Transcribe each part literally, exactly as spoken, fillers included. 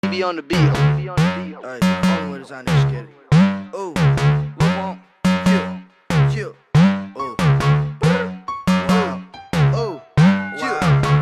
Be on the beat. Be on the beat. Alright, only way to sign this shit. Ooh, what want? Chill, chill. Ooh, wow. Ooh, chill,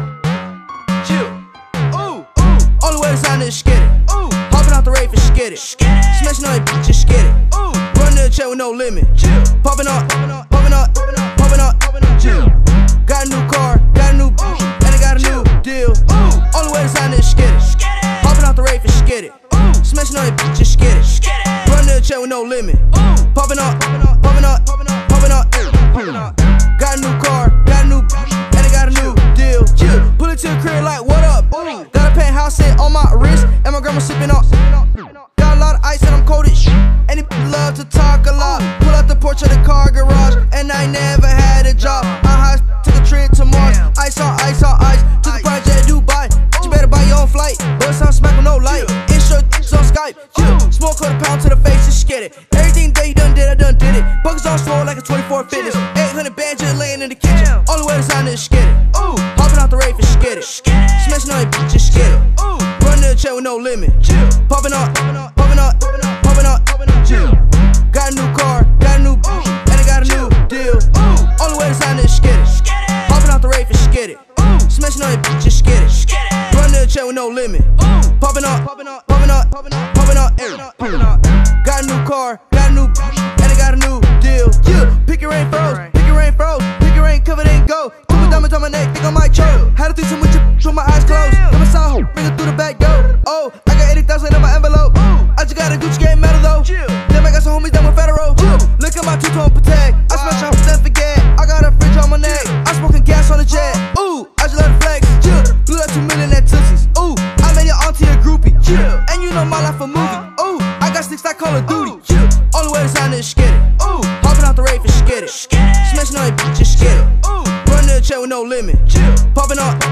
chill. Ooh, ooh. Only way to sign this skid it. Ooh, hopping out the rave and skid it. Smashing on that bitch, just skid it. Ooh, running the chair with no limit. Chill, popping up, popping up, popping up, popping up, popping up. Chill. Got a new car, got a new bitch, and I got a new deal. Ooh, only way to sign this skid it. Hopping out the rave and skid it. Smashing on that bitch, just skid it. Running the chair with no limit. Popping up, popping up, popping up, popping up, popping up. Got a new car, got a new bitch, and I got a new deal. Pull it to the crib like, what up? Got a penthouse set on my wrist, and my grandma sipping on. Got a lot of ice and I'm cold as shit. And they love to talk a lot. Pull out the porch of the car garage, and I never had a job. I high took a trip to Mars. Ice on ice on ice. Took a project to Dubai. You better buy your own flight. Bust out smack with no light. Intro on Skype. Yeah. Smoke quarter pound to the face, just get it. Everything that you done did, I done did it. Buckets on swole like a twenty-four fitness. eight hundred bands just laying in the kitchen. Only way to sign is skid it. Ooh, hopping out the rave and skid it. Smashing on that bitch, just skid it. Ooh, running the chair with no limit. Popping up, popping up, popping up, popping up, popping up. Got a new car, got a new bitch, and I got a new deal. Ooh, only way to sign is skid it. Hopping out the rave and skid it. Smashing on that bitch, just skid it. Running the chair with no limit. Popping up, popping up, popping up, popping up, popping up, popping up. Got a new car, got a new bitch, and I got a new deal. Yeah, pick your rain froze, pick your rain froze, pick your rain covered and go. Two diamonds on my neck, think I might choke. Had a threesome with your bitch with my eyes closed. Got my side hoe, bring it through the back door. Oh, I got eighty thousand in my envelope. I just got a Gucci game medal though. Then I got some homies down with federal. Look at my two-tone Patek. I smash off, then forget. I got a fridge on my neck. I smoking gas on the jet. Ooh, I just let it flex. Blew that two million at Tootsies. Ooh, I made your auntie a groupie. And you know my life a movie. Ooh, I got sticks like Call of Duty. Only way to sign is skid it. Ooh, hopping out the rave and skid it. Smashing on that bitch, just skid it. Ooh, running the chair with no limit. Popping up.